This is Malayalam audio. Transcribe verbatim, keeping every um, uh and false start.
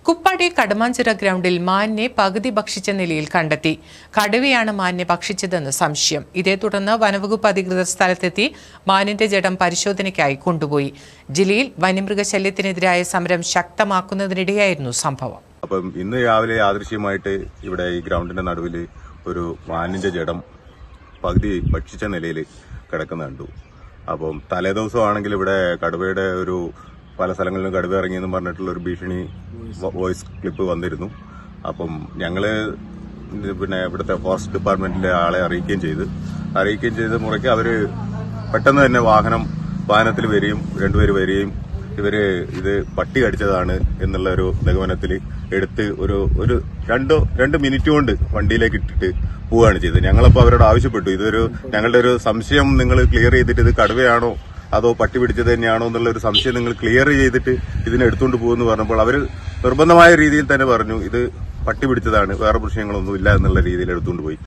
കുപ്പാടി കടമാഞ്ചിറ ഗ്രൗണ്ടിൽ മാനിനെ പകുതി ഭക്ഷിച്ച നിലയിൽ കണ്ടെത്തി. കടുവയാണ് മാനിനെ ഭക്ഷിച്ചതെന്ന് സംശയം. ഇതേ തുടർന്ന് വനവകുപ്പ് അധികൃതർ സ്ഥലത്തെത്തി മാനിന്റെ ജഡം പരിശോധനയ്ക്കായി കൊണ്ടുപോയി. ജില്ലയിൽ വന്യമൃഗശല്യത്തിനെതിരായ സമരം ശക്തമാക്കുന്നതിനിടെയായിരുന്നു സംഭവം. അപ്പം ഇന്ന് രാവിലെ യാദൃശ്യമായിട്ട് ഇവിടെ ഈ ഗ്രൗണ്ടിന്റെ നടുവിൽ ഒരു മാനിന്റെ ജഡം പകുതി ഭക്ഷിച്ച നിലയിൽ കിടക്കുന്ന കണ്ടു. അപ്പം തലേദിവസമാണെങ്കിൽ ഇവിടെ കടുവയുടെ ഒരു പല സ്ഥലങ്ങളിലും കടുവ ഇറങ്ങിയെന്ന് പറഞ്ഞിട്ടുള്ള ഒരു ഭീഷണി വോയിസ് ക്ലിപ്പ് വന്നിരുന്നു. അപ്പം ഞങ്ങള് പിന്നെ ഇവിടുത്തെ ഫോറസ്റ്റ് ഡിപ്പാർട്ട്മെന്റിലെ ആളെ അറിയിക്കുകയും ചെയ്ത് അറിയിക്കുകയും ചെയ്ത മുറയ്ക്ക് അവര് പെട്ടെന്ന് തന്നെ വാഹനം വാഹനത്തിൽ വരികയും രണ്ടുപേര് വരികയും ഇവര് ഇത് പട്ടി കടിച്ചതാണ് എന്നുള്ള ഒരു നിഗമനത്തിൽ എടുത്ത് ഒരു ഒരു രണ്ടോ രണ്ട് മിനിറ്റ് കൊണ്ട് വണ്ടിയിലേക്ക് ഇട്ടിട്ട് പോവുകയാണ് ചെയ്തത്. ഞങ്ങളപ്പോൾ അവരോട് ആവശ്യപ്പെട്ടു, ഇതൊരു ഞങ്ങളുടെ ഒരു സംശയം നിങ്ങൾ ക്ലിയർ ചെയ്തിട്ട് ഇത് കടുവയാണോ അതോ പട്ടി പിടിച്ചത് തന്നെയാണോ എന്നുള്ള ഒരു സംശയം നിങ്ങൾ ക്ലിയർ ചെയ്തിട്ട് ഇതിനെ എടുത്തുകൊണ്ട് പോകുമെന്ന് പറഞ്ഞപ്പോൾ അവർ നിർബന്ധമായ രീതിയിൽ തന്നെ പറഞ്ഞു ഇത് പട്ടി പിടിച്ചതാണ്, വേറെ പ്രശ്നങ്ങളൊന്നും ഇല്ല എന്നുള്ള രീതിയിൽ എടുത്തുകൊണ്ട് പോയി.